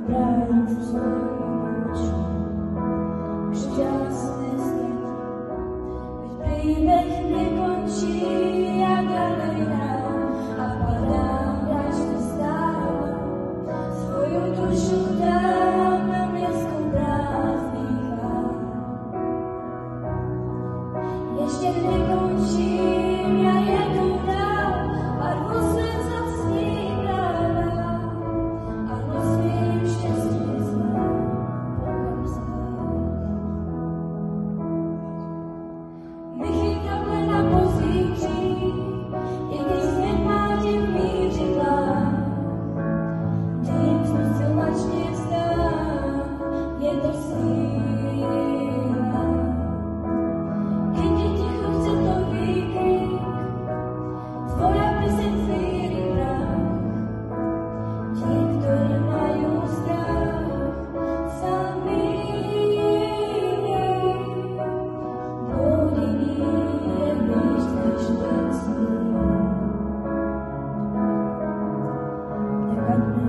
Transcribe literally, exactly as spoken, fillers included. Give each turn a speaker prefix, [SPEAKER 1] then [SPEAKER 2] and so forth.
[SPEAKER 1] Príbeh nekončí, ja ďalej hrám a padám, vraždy stávam. Svoju dušu dám na miesto prázdnych chvál. Ešte nekončím, ja jedu dál, armo svet sa snídáva, armo svým šťastie znám, poviem sa. Nechytám len na pozícii, i keď svet máte v míři vlád. Tým smysl mačne vzdám, je to síla. Keď je ticho, chce to výkrik, tvoja pieseň zvíri prach. Tí, ktorí majú strach, sami Thank you.